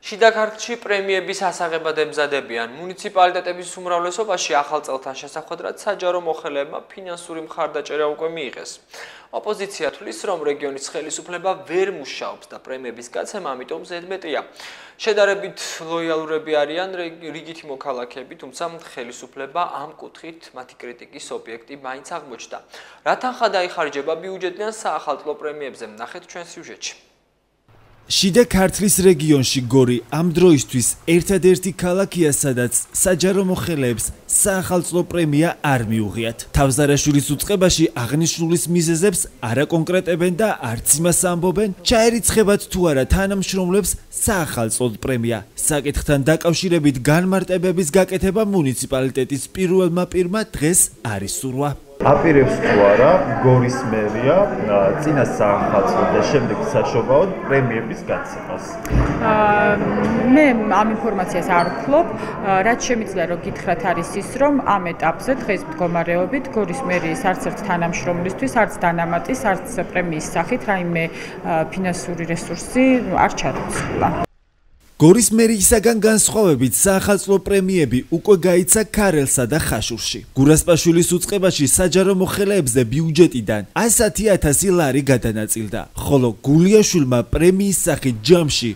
შიდა ქართლში პრემიების ასაღებად ემზადებიან მუნიციპალიტეტების უმრავლესობაში ახალ წელთან შესახვედრად საჯარო მოხელეებმა ფინანსური მხარდაჭერა უკვე მიიღეს. ოპოზიცია თვლის, რომ რეგიონის ხელისუფლება ვერ მუშაობს და პრემიების გაცემა ამიტომ ზედმეტია. შედარებით ლოიალურები არიან რიგითი მოქალაქეები, თუმცა ხელისუფლება ამ კუთხით მათი კრიტიკის ობიექტი მაინც აღმოჩნდა. რა თანხა დაიხარჯება ბიუჯეტიდან საახალწლო პრემიებზე, ნახეთ ჩვენ სიუჟეტში. შიდა ქართლის რეგიონში გორი ამ დროისთვის ერთადერთი ქალაქია, სადაც საჯარო მოხელეებს საახალწლო პრემია არ მიუღიათ. თავზარაშვილის უწყებაში აღნიშნულის მიზეზებს არ აკონკრეტებენ და არც იმას ამბობენ, ჩაერიცხებათ თუ არა თანამშრომლებს საახალწლო პრემია. საკითხთან დაკავშირებით განმარტებების გაკეთება მუნიციპალიტეტის პირველმა პირმა დღეს არ ისურვა. აპირებს თუ არა გორის მერია წინა საახალწლო და შემდეგ საშობაოდ პრემიების გაცემას. მე ამ ინფორმაციას არ ვფლობ, რაც შემიძლია რომ გითხრათ არის ის, რომ ამ ეტაპზე დღეს მდგომარეობით გორის მერიის არც ერთ თანამშრომლისთვის, არც დანამატის, არც პრემიის სახით რაიმე ფინანსური რესურსი არ ჩადმოსულა. გორის მერიისაგან განსხვავებით საახალწლო პრემიები უკვე გაიცა ქარელსა და ხაშურში. გურასპაშვილის უწყებაში საჯარო მოხელეებზე ბიუჯეტიდან 110,000 ლარი გადანაწილდა, ხოლო გულიაშვილმა პრემიის სახით ჯამში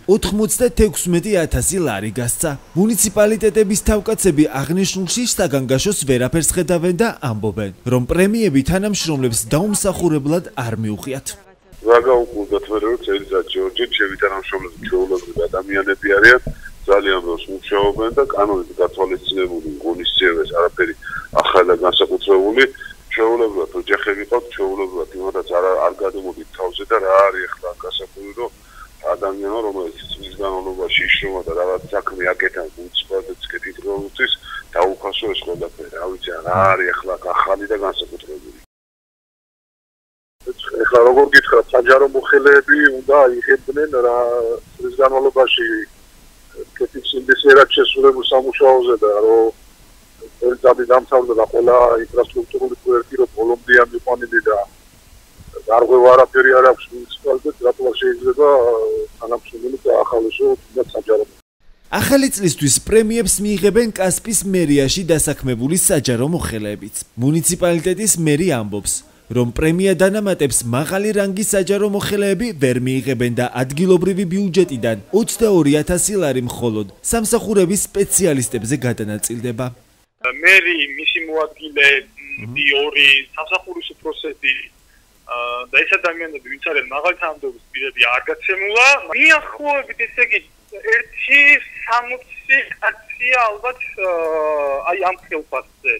96,000 ლარი გასცა. მუნიციპალიტეტების თავკაცები აღნიშნულში საგანგაშოს ვერაფერს ხედავენ და ამბობენ, რომ პრემიები თანამშრომლებს დაუმსახურებლად არ მიუღიათ. Ragaukudat vero წელიწად ჯორჯი ჩემი თანამშრომლები ჩვეულებრივი ადამიანები არიან ძალიან ბევრს მუშაობენ და კანონით გათვალისწინებული ღონისძიებებს არაფერი ახალი განსაკუთრებული ჩვეულებრივად ოჯახები ყავთ ჩვეულებრივად იმადაც არ გადმოდით თავზე და რა არის ახლა გასაგები რომ ადამიანო რომელიც წლის განმავლობაში იშრომა და რაღაც საქმე აკეთა მუნიციპალიტეტის კეთილდღეობისთვის დაუხასო ეს ყველაფერი რა ვიცი რა არის ახლა ახალი და განსაკუთრებული ეხლა როგორ გითხრათ საჯარო მოხელეები უნდა იღებდნენ რა წლის განმავლობაში კეთილსინდისერად შესრულებულ სამუშაოზე და რომ ერთადი დამთავრდა და ყველა ინფრასტრუქტურული პროექტი რომ ბოლომდე ამიყვანილი და გარღვევა არაფერი არ აქვს მუნიციპალიტეტს რატო არ შეიძლება თანამშრომელი დაახალისო და საჯარო ახალი წლისთვის პრემიებს მიიღებენ კასპის მერიაში დასაქმებული საჯარო მოხელეებიც. მუნიციპალიტეტის მერი ამბობს, რომ პრემია დანამატებს მაღალი რანგის საჯარო მოხელეები ვერ მიიღებენ და ადგილობრივი ბიუჯეტიდან 22,000 ლარი მხოლოდ სამსახურების სპეციალისტებზე გადანაწილდება. მერი მისი მოადგილეები ორი სამსახურის უფროსები და ეს ადამიანები ვინც არიან მაღალი თანამდებობის პირები არ გაცემულა. მიახლოებით ესე იგი 160 კაცია ალბათ აი ამ ხელფასზე.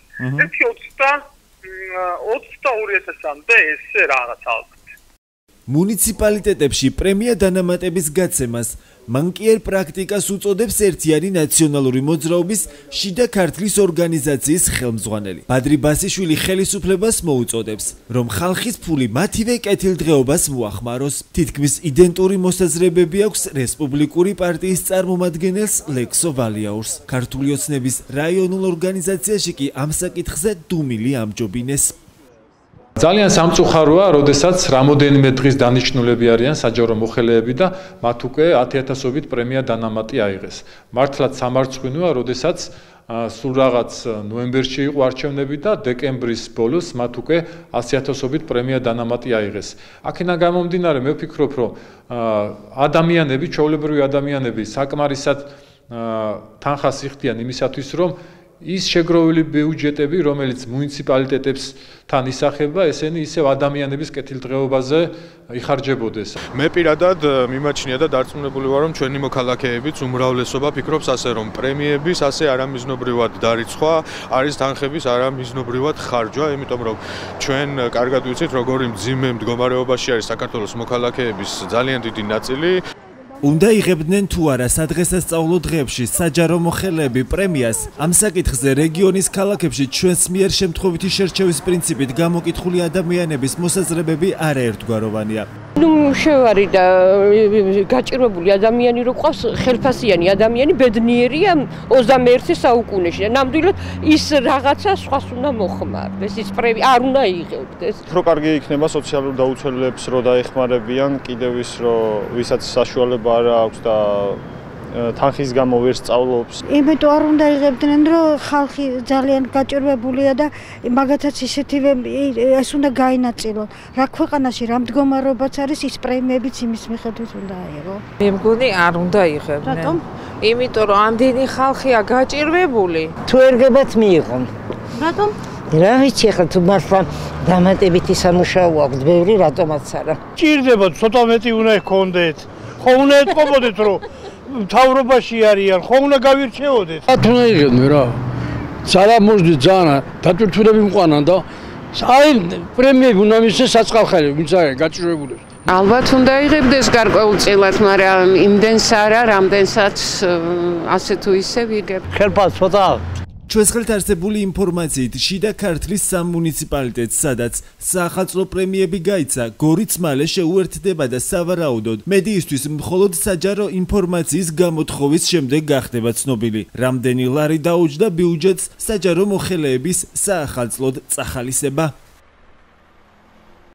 22,000-მდე ესე რაღაც ალბათ. მუნიციპალიტეტებში პრემია დანამატების გაცემას მანკიერ პრაქტიკას უწოდებს ერთიანი ნაციონალური მოძრაობის შიდა ქართლის ორგანიზაციის ხელმძღვანელი. ბადრი ბასიშვილი ხელისუფლებას მოუწოდებს, რომ ხალხის ფული მათივე კეთილდღეობას მოახმაროს. თითქმის იდენტური მოსაზრებები აქვს რესპუბლიკური პარტიის წარმომადგენელს ლექსო ვალიაურს. ქართული ოცნების რაიონულ ორგანიზაციაში კი ამ საკითხზე დუმილი ამჯობინეს. ძალიან სამწუხაროა, როდესაც რამოდენიმე დღის დანიშნულები არიან საჯარო მოხელეები და მათ უკვე 10,000-ობით პრემია დანამატი აიღეს. მართლაც სამარცხვინოა, როდესაც სულ რაღაც ნოემბერში იყო არჩევნები და დეკემბრის ბოლოს მათ უკვე 100,000-ობით პრემია დანამატი აიღეს. აქედან გამომდინარე, მე ვფიქრობ, რომ ადამიანები, ჩვეულებრივი ადამიანები საკმარისად თანხას იხდიან იმისათვის, რომ ის შეგროვილი ბიუჯეტები, რომელიც მუნიციპალიტეტებთან ისახება, ესენი ისევ ადამიანების კეთილდღეობაზე იხარჯებოდეს. მე პირადად მიმაჩნია და დარწმუნებული ვარ, რომ ჩვენი მოქალაქეებიც უმრავლესობა ფიქრობს ასე, რომ პრემიების ასე არამიზნობრივად დარიცხვა არის თანხების არამიზნობრივად ხარჯვა, იმიტომ რომ ჩვენ კარგად ვიცით, როგორი მძიმე მდგომარეობაში არის საქართველოს მოქალაქეების ძალიან დიდი ნაწილი. უნდა იღებდნენ თუ არა სადღესასწაულო დღეებში საჯარო მოხელეები პრემიას, ამ საკითხზე რეგიონის ქალაქებში ჩვენს მიერ შემთხვევითი შერჩევის პრინციპით გამოკითხული ადამიანების მოსაზრებები არაერთგვაროვანია. შევარი და გაჭირვებული ადამიანი რო ყავს ხელფასიანი ადამიანი ბედნიერია 21 საუკუნეში და ნამდვილად ის რაღაცა სხვას უნდა მოხმარდეს ის პრემია არ უნდა იღებდეს. Უფრო კარგი იქნება სოციალურ დაუცველებს რო დაეხმარებიან კიდევ ის რო ვისაც საშუალება არ აქვს და თანხის გამო ვერ სწავლობს. იმიტომ არ უნდა იღებდნენ, რომ ხალხი ძალიან გაჭირვებულია და მაგათაც ისეთივე ეს უნდა გაინაწილონ. რა ქვეყანაში რა მდგომარეობაც არის, ის პრემიებიც იმის მიხედვით უნდა აიღო. მე მგონი არ უნდა იღებდნენ. რატომ? იმიტომ რომ ამდენი ხალხია გაჭირვებული. თუ ერგებათ მიიღონ. რატომ? რა ვიცი ახლა თუ მართლა დამატებითი სამუშაო აქვს ბევრი, რატომაც არა. ჭირდება ცოტა მეტი უნდა გქონდეთ. ხო უნდა ეთყობოდეთ რომ მთავრობაში არიან, ხო უნდა გავირჩეოდეთ. თუნდა იღებდნენ რა. ძალა მოსდი ძალიან დატვირთულები მყვანან და აი პრემიები უნდა მისცეს საწყალხელები, ვინც არის გაჭირვებული. ალბათ უნდა იღებდეს გარკვეულწილად, მაგრამ იმდენს არა, რამდენსაც ასე თუ ისე ვიგებ. ხელფას ცოტა ჩვენს ხელთ არსებული ინფორმაციით შიდა ქართლის სამ მუნიციპალიტეტს, სადაც საახალწლო პრემიები გაიცა, გორიც მალე შეუერთდება და სავარაუდოდ მედიისთვის მხოლოდ საჯარო ინფორმაციის გამოთხოვის შემდეგ გახდება ცნობილი, რამდენი ლარი დაუჯდა ბიუჯეტს საჯარო მოხელეების საახალწლოდ წახალისება.